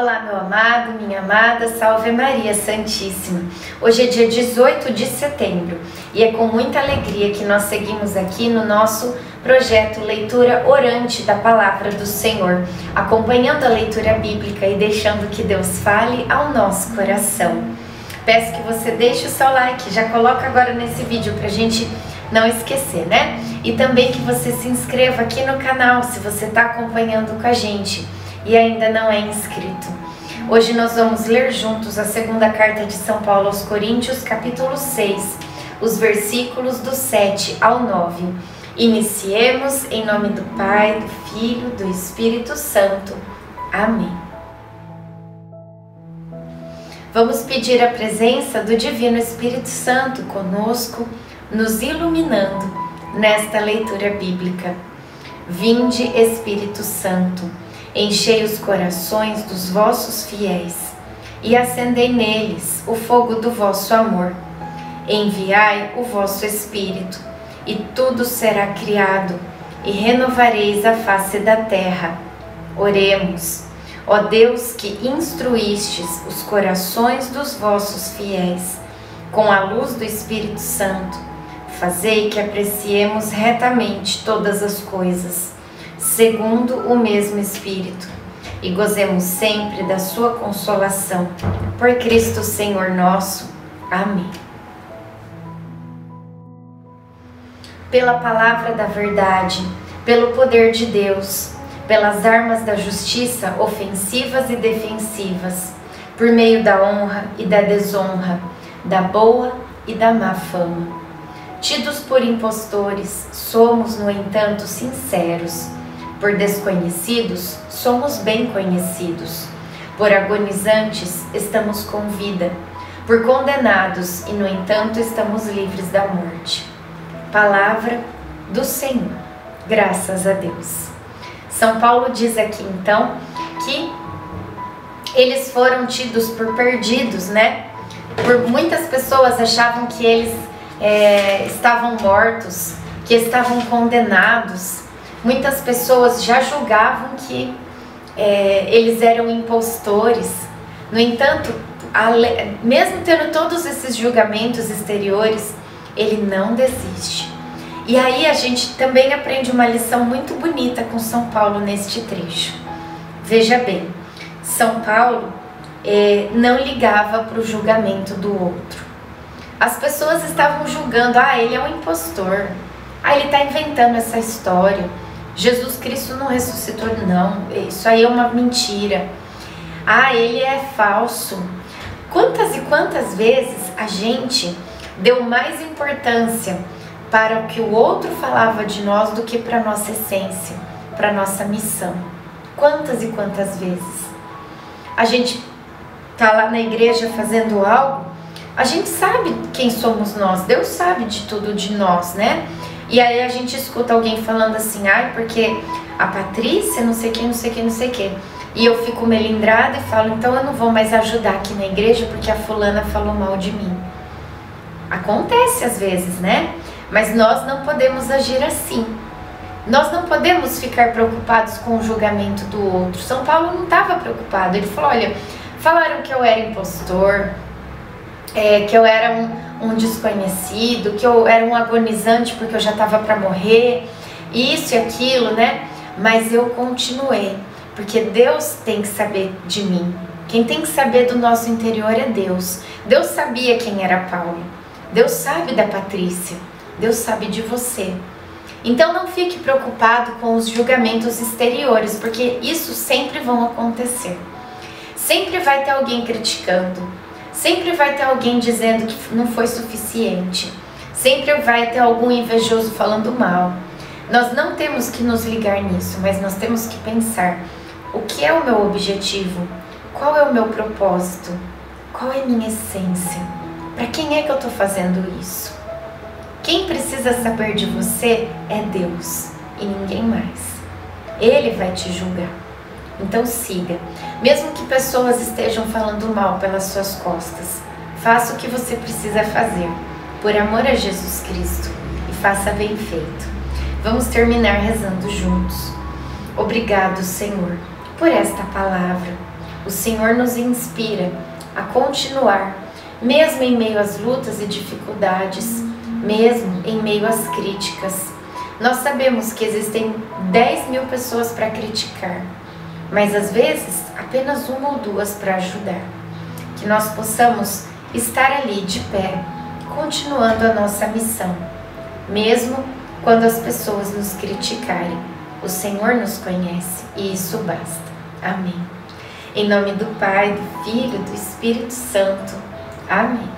Olá, meu amado, minha amada, salve Maria Santíssima. Hoje é dia 18 de setembro e é com muita alegria que nós seguimos aqui no nosso projeto Leitura Orante da Palavra do Senhor, acompanhando a leitura bíblica e deixando que Deus fale ao nosso coração. Peço que você deixe o seu like, já coloca agora nesse vídeo pra gente não esquecer, né? E também que você se inscreva aqui no canal se você está acompanhando com a gente e ainda não é inscrito. Hoje nós vamos ler juntos a segunda carta de São Paulo aos Coríntios, capítulo 6, os versículos do 7 ao 9. Iniciemos em nome do Pai, do Filho, do Espírito Santo. Amém. Vamos pedir a presença do Divino Espírito Santo conosco, nos iluminando nesta leitura bíblica. Vinde, Espírito Santo, enchei os corações dos vossos fiéis e acendei neles o fogo do vosso amor. Enviai o vosso Espírito, e tudo será criado, e renovareis a face da terra. Oremos. Ó Deus, que instruístes os corações dos vossos fiéis com a luz do Espírito Santo, fazei que apreciemos retamente todas as coisas, segundo o mesmo Espírito, e gozemos sempre da sua consolação. Por Cristo Senhor nosso. Amém. Pela palavra da verdade, pelo poder de Deus, pelas armas da justiça ofensivas e defensivas, por meio da honra e da desonra, da boa e da má fama. Tidos por impostores, somos, no entanto, sinceros. Por desconhecidos, somos bem conhecidos. Por agonizantes, estamos com vida. Por condenados, e no entanto, estamos livres da morte. Palavra do Senhor. Graças a Deus. São Paulo diz aqui, então, que eles foram tidos por perdidos, né? Por muitas pessoas achavam que eles estavam mortos, que estavam condenados. Muitas pessoas já julgavam que eles eram impostores. No entanto, mesmo tendo todos esses julgamentos exteriores, ele não desiste. E aí a gente também aprende uma lição muito bonita com São Paulo neste trecho. Veja bem, São Paulo não ligava para o julgamento do outro. As pessoas estavam julgando, ele é um impostor, ele está inventando essa história, Jesus Cristo não ressuscitou, não, isso aí é uma mentira, ele é falso. Quantas e quantas vezes a gente deu mais importância para o que o outro falava de nós do que para a nossa essência, para a nossa missão? Quantas e quantas vezes a gente está lá na igreja fazendo algo, a gente sabe quem somos nós, Deus sabe de tudo de nós, né? E aí a gente escuta alguém falando assim, porque a Patrícia não sei quem, não sei quem, não sei quem. E eu fico melindrada e falo, então eu não vou mais ajudar aqui na igreja porque a fulana falou mal de mim. Acontece às vezes, né? Mas nós não podemos agir assim. Nós não podemos ficar preocupados com o julgamento do outro. São Paulo não estava preocupado. Ele falou, olha, falaram que eu era impostor, que eu era um desconhecido, que eu era um agonizante porque eu já estava para morrer, isso e aquilo, né? Mas eu continuei, porque Deus tem que saber de mim. Quem tem que saber do nosso interior é Deus. Deus sabia quem era Paulo. Deus sabe da Patrícia. Deus sabe de você. Então não fique preocupado com os julgamentos exteriores, porque isso sempre vão acontecer. Sempre vai ter alguém criticando. Sempre vai ter alguém dizendo que não foi suficiente. Sempre vai ter algum invejoso falando mal. Nós não temos que nos ligar nisso, mas nós temos que pensar: o que é o meu objetivo? Qual é o meu propósito? Qual é a minha essência? Para quem é que eu estou fazendo isso? Quem precisa saber de você é Deus e ninguém mais. Ele vai te julgar. Então siga. Mesmo que pessoas estejam falando mal pelas suas costas, faça o que você precisa fazer, por amor a Jesus Cristo, e faça bem feito. Vamos terminar rezando juntos. Obrigado, Senhor, por esta palavra. O Senhor nos inspira a continuar, mesmo em meio às lutas e dificuldades, mesmo em meio às críticas. Nós sabemos que existem 10 mil pessoas para criticar, mas às vezes apenas uma ou duas para ajudar. Que nós possamos estar ali de pé, continuando a nossa missão, mesmo quando as pessoas nos criticarem. O Senhor nos conhece e isso basta. Amém. Em nome do Pai, do Filho e do Espírito Santo. Amém.